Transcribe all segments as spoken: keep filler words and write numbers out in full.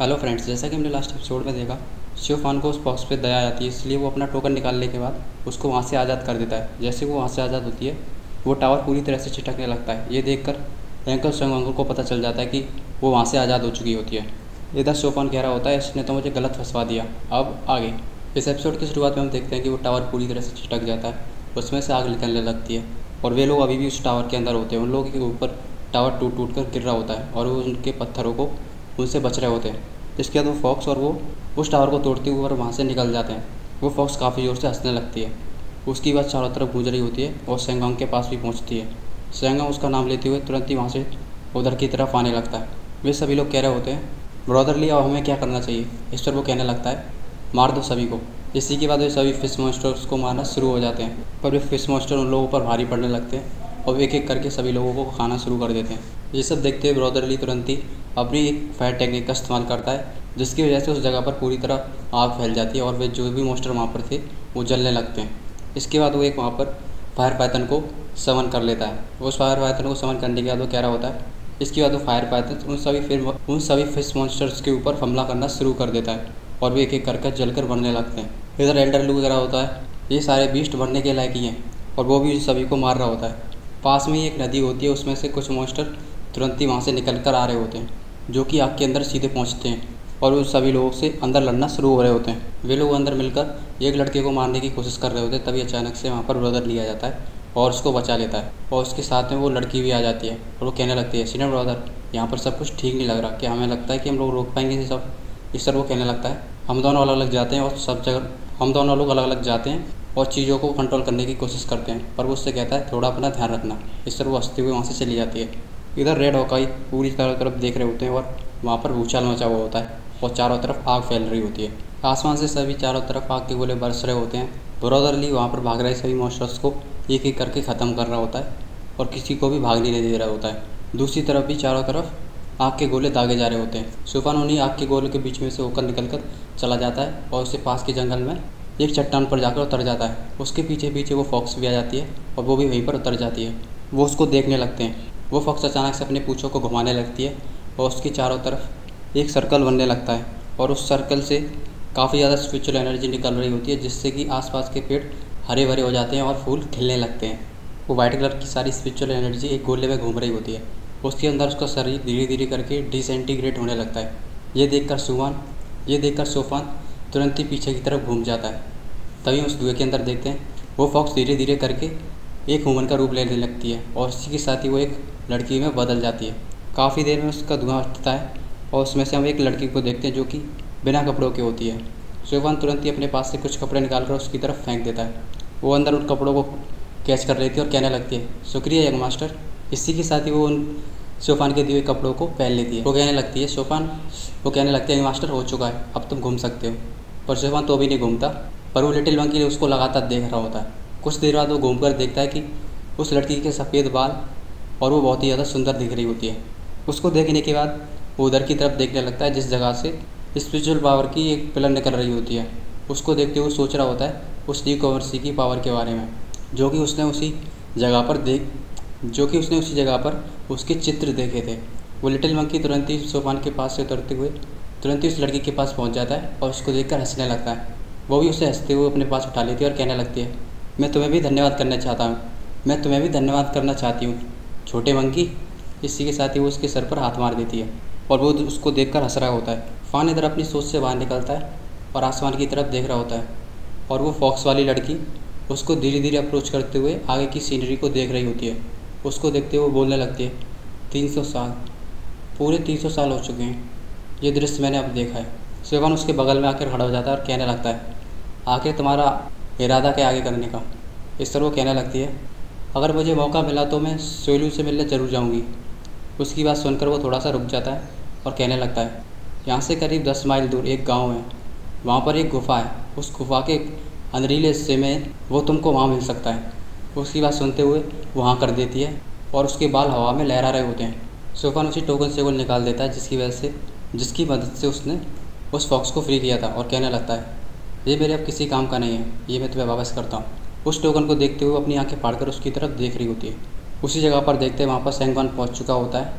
Hello friends, जैसा कि हमने लास्ट एपिसोड में देखा, शिवफान को उस बॉक्स पे दया आ जाती है, इसलिए वो अपना टोकन निकालने के बाद उसको वहाँ से आज़ाद कर देता है। जैसे वो वहाँ से आज़ाद होती है, वो टावर पूरी तरह से छिटकने लगता है। ये देखकर एंकर स्वयं अंकल को पता चल जाता है कि वो वहाँ से आज़ाद हो चुकी होती है। इधर शिवफान कह रहा होता है, इसने तो मुझे गलत फंसवा दिया। अब आगे इस एपिसोड की शुरुआत में हम देखते हैं कि वो टावर पूरी तरह से छिटक जाता है, उसमें से आग निकलने लगती है और वे लोग अभी भी उस टावर के अंदर होते हैं। उन लोगों के ऊपर टावर टूट टूट कर गिर रहा होता है और वो उनके पत्थरों को उनसे बच रहे होते हैं। इसके बाद वो फॉक्स और वो उस टावर को तोड़ते हुए और वहाँ से निकल जाते हैं। वो फॉक्स काफ़ी ज़ोर से हंसने लगती है। उसकी बात चारों तरफ गूंज रही होती है और सेंगोंग के पास भी पहुँचती है। सेंगोंग उसका नाम लेते हुए तुरंत ही वहाँ से उधर की तरफ आने लगता है। वे सभी लोग कह रहे होते हैं, ब्रदरली अब हमें क्या करना चाहिए। इस पर वो कहने लगता है, मार दो सभी को। इसी के बाद वे सभी फिश मॉन्स्टर्स को मारना शुरू हो जाते हैं, पर वे फिश मॉन्स्टर उन लोगों पर भारी पड़ने लगते हैं और एक एक करके सभी लोगों को खाना शुरू कर देते हैं। ये सब देखते हुए ब्रदरली तुरंत ही अपनी एक फायर टेक्निक का इस्तेमाल करता है, जिसकी वजह से उस जगह पर पूरी तरह आग फैल जाती है और वे जो भी मॉन्स्टर वहाँ पर थे वो जलने लगते हैं। इसके बाद वो एक वहाँ पर फायर पाइथन को समन कर लेता है। उस फायर पाइथन को समन करने के बाद वो कह रहा होता है, इसके बाद वो फायर पाइथन उन सभी फिर उन सभी फिश मॉन्स्टर्स के ऊपर हमला करना शुरू कर देता है और वे एक एक करके जलकर बढ़ने लगते हैं। इधर एल्डर लू कह रहा होता है, ये सारे बीस्ट बढ़ने के लायक ही हैं, और वो भी सभी को मार रहा होता है। पास में ही एक नदी होती है, उसमें से कुछ मॉन्स्टर तुरंत ही वहाँ से निकल कर आ रहे होते हैं, जो कि आग के अंदर सीधे पहुँचते हैं और उन सभी लोगों से अंदर लड़ना शुरू हो रहे होते हैं। वे लोग अंदर मिलकर एक लड़के को मारने की कोशिश कर रहे होते हैं। तभी अचानक से वहाँ पर ब्रदर लिया जाता है और उसको बचा लेता है, और उसके साथ में वो लड़की भी आ जाती है और वो कहने लगती है, सीनियर ब्रदर, यहाँ पर सब कुछ ठीक नहीं लग रहा, क्या हमें लगता है कि हम लोग रोक पाएंगे ये सब। इस तरह वो कहने लगता है, हम दोनों अलग अलग जाते हैं और सब जगह हम दोनों लोग अलग अलग जाते हैं और चीज़ों को कंट्रोल करने की कोशिश करते हैं, पर वो उससे कहता है, थोड़ा अपना ध्यान रखना। इस तरह वो हंसते हुए वहाँ से चली जाती है। इधर रेड हॉकाई पूरी चारों तरफ देख रहे होते हैं और वहाँ पर भूचाल मचा हुआ होता है और चारों तरफ आग फैल रही होती है। आसमान से सभी चारों तरफ आग के गोले बरस रहे होते हैं। ब्रदरली वहाँ पर भाग रहे सभी मॉन्स्टर्स को एक एक करके ख़त्म कर रहा होता है और किसी को भी भागने नहीं दे रहा होता है। दूसरी तरफ भी चारों तरफ आग के गोले दागे जा रहे होते हैं। शिवफान उन्हीं आग के गोले के बीच में से होकर निकल कर चला जाता है और उसके पास के जंगल में एक चट्टान पर जाकर उतर जाता है। उसके पीछे पीछे वो फॉक्स भी आ जाती है और वो भी वहीं पर उतर जाती है। वो उसको देखने लगते हैं। वो फॉक्स अचानक से अपने पूँछों को घुमाने लगती है और उसके चारों तरफ एक सर्कल बनने लगता है और उस सर्कल से काफ़ी ज़्यादा स्पिरिचुअल एनर्जी निकल रही होती है, जिससे कि आसपास के पेड़ हरे भरे हो जाते हैं और फूल खिलने लगते हैं। वो वाइट कलर की सारी स्पिरिचुअल एनर्जी एक गोले में घूम रही होती है। उसके अंदर उसका शरीर धीरे धीरे करके डिसइंटीग्रेट होने लगता है। ये देखकर सुवान ये देखकर सोफान तुरंत ही पीछे की तरफ घूम जाता है। तभी उस धुएं के अंदर देखते हैं वो फॉक्स धीरे धीरे करके एक ह्यूमन का रूप लेने लगती है और इसी के साथ ही वो एक लड़की में बदल जाती है। काफ़ी देर में उसका धुआं हटता है और उसमें से हम एक लड़की को देखते हैं जो कि बिना कपड़ों की होती है। शिवफान तुरंत ही अपने पास से कुछ कपड़े निकाल कर उसकी तरफ फेंक देता है। वो अंदर उन कपड़ों को कैच कर लेती है और कहने लगती है, शुक्रिया यंग मास्टर। इसी के साथ ही वो उन शिवफान के दिए हुए कपड़ों को पहन लेती है। वो कहने लगती है शिवफान वो कहने लगती है यंग मास्टर, हो चुका है, अब तुम घूम सकते हो। पर शिवफान तो भी नहीं घूमता, पर वो लिटिल मंकी उसको लगातार देख रहा होता है। कुछ देर बाद वो घूम कर देखता है कि उस लड़की के सफ़ेद बाल और वो बहुत ही ज़्यादा सुंदर दिख रही होती है। उसको देखने के बाद वो उधर की तरफ देखने लगता है जिस जगह से स्पिरिचुअल पावर की एक पिलर निकल रही होती है। उसको देखते हुए सोच रहा होता है उस डी कॉवर्सी की पावर के बारे में, जो कि उसने उसी जगह पर देख जो कि उसने उसी जगह पर उसके चित्र देखे थे। वो लिटिल मंकी तुरंत ही सोफान के पास से उतरते हुए तुरंत ही उस लड़की के पास पहुंच जाता है और उसको देखकर हंसने लगता है। वो भी उसे हंसते हुए अपने पास उठा लेती है और कहने लगती है, मैं तुम्हें भी धन्यवाद करना चाहता हूँ मैं तुम्हें भी धन्यवाद करना चाहती हूँ छोटे मंकी। इसी के साथ ही वो उसके सर पर हाथ मार देती है और वो उसको देखकर हंस रहा होता है। फान इधर अपनी सोच से बाहर निकलता है और आसमान की तरफ देख रहा होता है और वो फॉक्स वाली लड़की उसको धीरे धीरे अप्रोच करते हुए आगे की सीनरी को देख रही होती है। उसको देखते हुए बोलने लगती है, तीन सौ साल पूरे तीन सौ साल हो चुके हैं, ये दृश्य मैंने अब देखा है। शिवफान उसके बगल में आकर खड़ा हो जाता है और कहने लगता है, आखिर तुम्हारा इरादा क्या आगे करने का। इस तरह वो कहने लगती है, अगर मुझे मौका मिला तो मैं सोलू से मिलने ज़रूर जाऊँगी। उसकी बात सुनकर वो थोड़ा सा रुक जाता है और कहने लगता है, यहाँ से करीब दस माइल दूर एक गांव है, वहाँ पर एक गुफ़ा है, उस गुफ़ा के अंदरीले हिस्से में वो तुमको वहाँ मिल सकता है। उसकी बात सुनते हुए वहाँ कर देती है और उसके बाल हवा में लहरा रहे होते हैं। शिवफान उसी टोकन से वो निकाल देता है जिसकी वजह से जिसकी मदद से उसने उस फॉक्स को फ्री किया था और कहने लगता है, ये मेरे अब किसी काम का नहीं है, ये मैं तुम्हें वापस करता हूँ। उस टोकन को देखते हुए अपनी आंखें फाड़कर उसकी तरफ देख रही होती है। उसी जगह पर देखते वहाँ पर सेंगवान पहुँच चुका होता है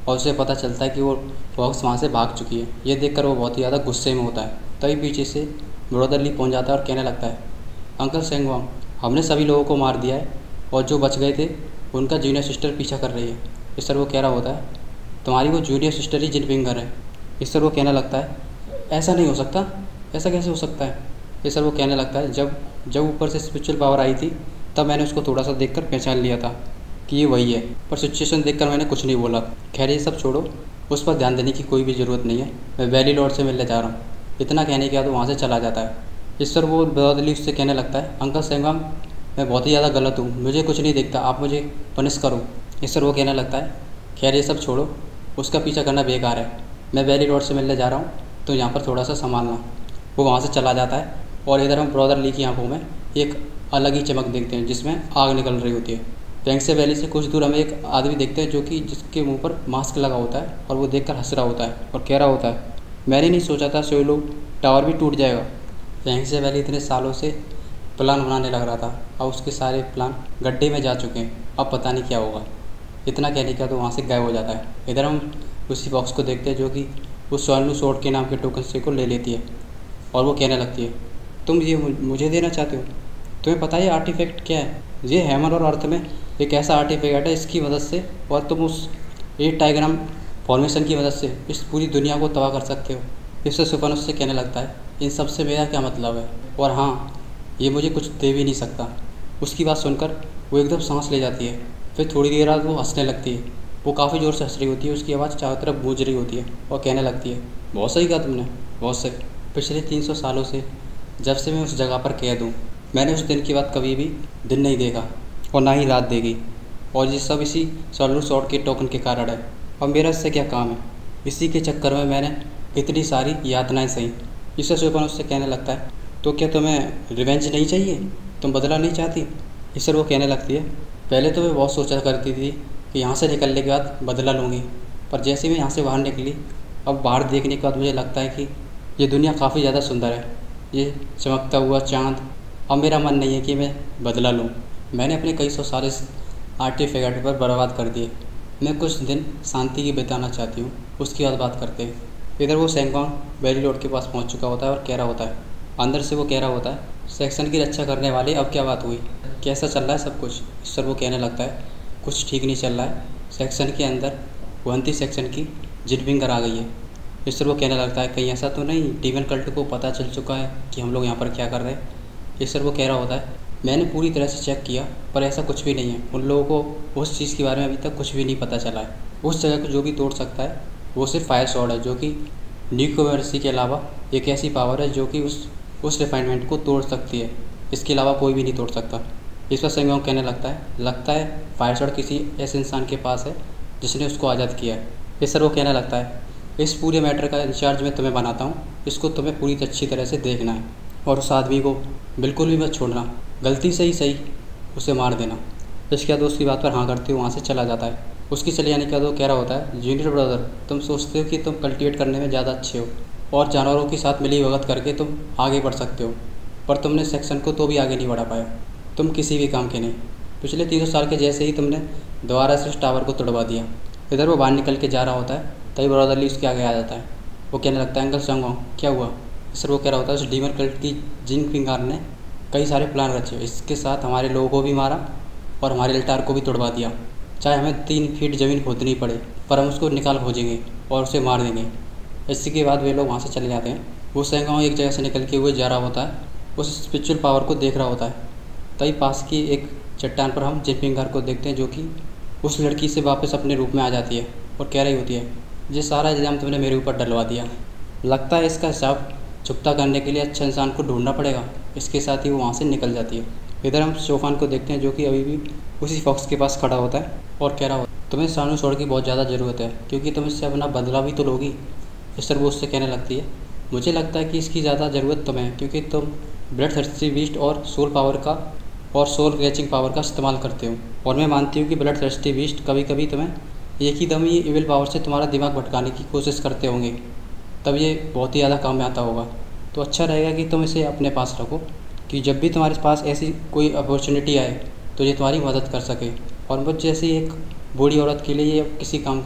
और उसे पता चलता है कि वो फॉक्स वहाँ से भाग चुकी है। ये देखकर वो बहुत ही ज़्यादा गुस्से में होता है। तभी पीछे से ब्रदर ली पहुँच जाता है और कहने लगता है, अंकल सेंगवांग, हमने सभी लोगों को मार दिया है और जो बच गए थे उनका जूनियर सिस्टर पीछा कर रही है। इस तरह वो कह रहा होता है, तुम्हारी वो जूनियर सिस्टर ही जिनपिंगर है। इस तरह वो कहने लगता है, ऐसा नहीं हो सकता, ऐसा कैसे हो सकता है। इस तरह वो कहने लगता है, जब जब ऊपर से स्पिरिचुअल पावर आई थी तब मैंने उसको थोड़ा सा देखकर पहचान लिया था कि ये वही है, पर सिचुएशन देखकर मैंने कुछ नहीं बोला। खैर ये सब छोड़ो, उस पर ध्यान देने की कोई भी ज़रूरत नहीं है, मैं वैली लॉर्ड से मिलने जा रहा हूँ। इतना कहने के बाद वो वहाँ से चला जाता है। इस पर वो ब्रदरली उससे कहने लगता है, अंकल सेंगवांग, मैं बहुत ही ज़्यादा गलत हूँ, मुझे कुछ नहीं दिखता, आप मुझे पनिश करो। इस पर वो कहने लगता है, खैर ये सब छोड़ो, उसका पीछा करना बेकार है, मैं वैली लॉर्ड से मिलने जा रहा हूँ, तो यहाँ पर थोड़ा सा संभालना। वो वहाँ से चला जाता है और इधर हम ब्रदर ली की आंखों में एक अलग ही चमक देखते हैं जिसमें आग निकल रही होती है। पेंगसे वैली से कुछ दूर हमें एक आदमी देखते हैं जो कि जिसके मुंह पर मास्क लगा होता है और वो देखकर हंस रहा होता है और कह रहा होता है, मैंने नहीं सोचा था सोलो टावर भी टूट जाएगा। पेंगसे वैली इतने सालों से प्लान बनाने लग रहा था, अब उसके सारे प्लान गड्ढे में जा चुके हैं, अब पता नहीं क्या होगा। इतना कहने का तो वहाँ से गायब हो जाता है। इधर हम उसी बॉक्स को देखते हैं जो कि उस सोनू सोड के नाम के टोकन से को ले लेती है और वो कहने लगती है, तुम ये मुझे देना चाहते हो, तुम्हें पता है ये आर्टिफैक्ट क्या है। ये हैमर और अर्थ में एक ऐसा आर्टिफैक्ट है, इसकी मदद से और तुम उस एट टाइग्राम फॉर्मेशन की मदद से इस पूरी दुनिया को तबाह कर सकते हो। इससे सुपन उससे कहने लगता है, इन सब से मेरा क्या मतलब है, और हाँ ये मुझे कुछ दे भी नहीं सकता। उसकी बात सुनकर वो एकदम सांस ले जाती है। फिर थोड़ी देर बाद वो हंसने लगती है। वो काफ़ी ज़ोर से हंस रही होती है, उसकी आवाज़ चारों तरफ गूंज रही होती है और कहने लगती है, बहुत सही कहा तुमने, बहुत सही। पिछले तीन सौ सालों से जब से मैं उस जगह पर कैद हूँ, मैंने उस दिन के बाद कभी भी दिन नहीं देखा और ना ही रात देगी, और ये सब इसी सोलर सॉर्ड के टोकन के कारण है। अब मेरा इससे क्या काम है, इसी के चक्कर में मैंने इतनी सारी यातनाएं सही। इससे सुपन उससे कहने लगता है, तो क्या तुम्हें रिवेंज नहीं चाहिए, तुम बदला नहीं चाहती। इससे वो कहने लगती है, पहले तो मैं बहुत सोचा करती थी कि यहाँ से निकलने के बाद बदला लूँगी, पर जैसे मैं यहाँ से बाहर निकली, अब बाहर देखने के बाद मुझे लगता है कि ये दुनिया काफ़ी ज़्यादा सुंदर है, ये चमकता हुआ चाँद। अब मेरा मन नहीं है कि मैं बदला लूँ। मैंने अपने कई सौ साल इस आर्टिफैक्ट पर बर्बाद कर दिए, मैं कुछ दिन शांति की बिताना चाहती हूँ, उसकी बाद बात करते हैं। इधर वो सेंगवांग वैली लॉर्ड के पास पहुँच चुका होता है और कह रहा होता है, अंदर से वो कह रहा होता है, सेक्शन की रक्षा करने वाले, अब क्या बात हुई, कैसा चल रहा है सब कुछ। इस पर वो कहने लगता है, कुछ ठीक नहीं चल रहा है, सेक्शन के अंदर वंती सेक्शन की जिनपिंगर आ गई है। इस पर वो कहने लगता है, कहीं ऐसा तो नहीं डीमन कल्ट को पता चल चुका है कि हम लोग यहाँ पर क्या कर रहे हैं। इस पर वो कह रहा होता है, मैंने पूरी तरह से चेक किया पर ऐसा कुछ भी नहीं है, उन लोगों को उस चीज़ के बारे में अभी तक कुछ भी नहीं पता चला है। उस जगह को जो भी तोड़ सकता है वो सिर्फ फायर सॉर्ड है, जो कि न्यूक्लियोमर्सी के अलावा एक ऐसी पावर है जो कि उस उस रिफाइनमेंट को तोड़ सकती है, इसके अलावा कोई भी नहीं तोड़ सकता। इस पर सेंगवांग कहने लगता है, लगता है फायर सॉर्ड किसी ऐसे इंसान के पास है जिसने उसको आज़ाद किया है। इस पर वो कहने लगता है, इस पूरे मैटर का इंचार्ज मैं तुम्हें बनाता हूँ, इसको तुम्हें पूरी अच्छी तरह से देखना है और उस आदमी को बिल्कुल भी मत छोड़ना, गलती से ही सही उसे मार देना। इसके बाद उसकी बात पर हाँ करते हुए वहाँ से चला जाता है। उसकी चले जाने के बाद वो कह रहा होता है, जूनियर ब्रदर, तुम सोचते हो कि तुम कल्टिवेट करने में ज़्यादा अच्छे हो और जानवरों के साथ मिली भगत करके तुम आगे बढ़ सकते हो, पर तुमने सेक्शन को तो भी आगे नहीं बढ़ा पाया, तुम किसी भी काम के नहीं। पिछले तीन सौ साल के जैसे ही तुमने दोबारा से इस टावर को तोड़वा दिया। इधर वो बाहर निकल के जा रहा होता है, तभी ब्रदरली उसके आगे आ जाता है। वो कहने लगता है, अंकल सेंगवांग क्या हुआ। सर वो कह रहा होता है, उस डीमन कल्ट की जिनपिंगर ने कई सारे प्लान रचे, इसके साथ हमारे लोगों को भी मारा और हमारे अल्टार को भी तोड़वा दिया, चाहे हमें तीन फीट ज़मीन खोदनी पड़े, पर हम उसको निकाल खोजेंगे और उसे मार देंगे। इसी के बाद वे लोग वहाँ से चले जाते हैं। वो सेंगवांग एक जगह से निकल के हुए जा रहा होता है, उस स्पिरिचुअल पावर को देख रहा होता है। तभी पास की एक चट्टान पर हम जिनपिंगर को देखते हैं जो कि उस लड़की से वापस अपने रूप में आ जाती है और कह रही होती है, ये सारा इल्ज़ाम तुमने मेरे ऊपर डलवा दिया, लगता है इसका हिसाब चुकता करने के लिए अच्छा इंसान को ढूंढना पड़ेगा। इसके साथ ही वो वहाँ से निकल जाती है। इधर हम शोफान को देखते हैं जो कि अभी भी उसी फॉक्स के पास खड़ा होता है और कह रहा होता है, तुम्हें सानू सोड की बहुत ज़्यादा ज़रूरत है क्योंकि तुम इससे अपना बदला भी तो लोगी। इस तरह वो उससे कहने लगती है, मुझे लगता है कि इसकी ज़्यादा ज़रूरत तुम्हें है क्योंकि तुम ब्लड थर्स्टी बीस्ट और सोल पावर का और सोल कैचिंग पावर का इस्तेमाल करते हो, और मैं मानती हूँ कि ब्लड थर्स्टी बीस्ट कभी कभी तुम्हें एक ही दम ही इविल पावर से तुम्हारा दिमाग भटकाने की कोशिश करते होंगे, तब ये बहुत ही ज़्यादा काम में आता होगा। तो अच्छा रहेगा कि तुम इसे अपने पास रखो कि जब भी तुम्हारे पास ऐसी कोई अपॉर्चुनिटी आए तो ये तुम्हारी मदद कर सके, और मुझ जैसी एक बूढ़ी औरत के लिए ये किसी काम का नहीं।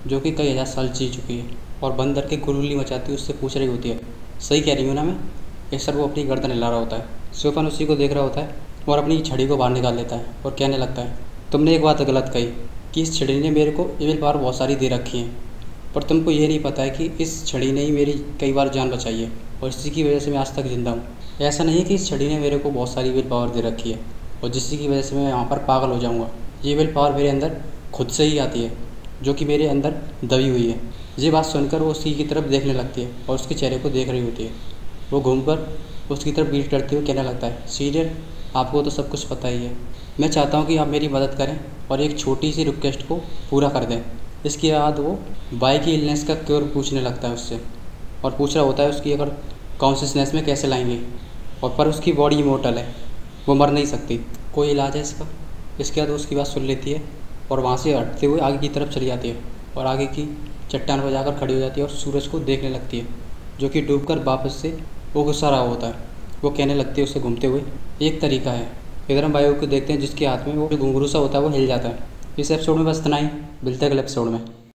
जो कि कई हज़ार साल जी चुकी है और बंदर के गुरूली मचाती उससे पूछ रही होती है, सही कह रही हूँ ना मैं। इस सर वो अपनी गर्दन हिला रहा होता है। शिवपान उसी को देख रहा होता है और अपनी छड़ी को बाहर निकाल लेता है और कहने लगता है, तुमने एक बात गलत कही कि इस छड़ी ने मेरे को एविल पावर बहुत सारी दे रखी है, पर तुमको ये नहीं पता है कि इस छड़ी ने ही मेरी कई बार जान बचाई है और इसी की वजह से मैं आज तक ज़िंदा हूँ। ऐसा नहीं है कि इस छड़ी ने मेरे को बहुत सारी विल पावर दे रखी है और जिसकी की वजह से मैं यहाँ पर पागल हो जाऊँगा। ये विल पावर मेरे अंदर खुद से ही आती है, जो कि मेरे अंदर दबी हुई है। ये बात सुनकर वो उसी की तरफ देखने लगती है और उसके चेहरे को देख रही होती है। वो घूमकर उसकी तरफ बीट करते हुए कहने लगता है, सीनियर, आपको तो सब कुछ पता ही है। मैं चाहता हूँ कि आप मेरी मदद करें और एक छोटी सी रिक्वेस्ट को पूरा कर दें। इसके बाद वो बाई की इलनेस का क्योर पूछने लगता है उससे और पूछ रहा होता है उसकी अगर कॉन्शियसनेस में कैसे लाएंगे, और पर उसकी बॉडी इमोर्टल है, वो मर नहीं सकती, कोई इलाज है इसका। इसके बाद वो उसकी बात सुन लेती है और वहाँ से हटते हुए आगे की तरफ चली जाती है और आगे की चट्टान पर जाकर खड़ी हो जाती है और सूरज को देखने लगती है, जो कि डूबकर वापस से वो गुस्सा रहा होता है। वो कहने लगती है उससे घूमते हुए, एक तरीका है। इधर हम बायो को देखते हैं जिसके हाथ में वो घुंघरू सा होता है वो हिल जाता है। इस एपिसोड में बस इतना ही, मिलते हैं अगले एपिसोड में।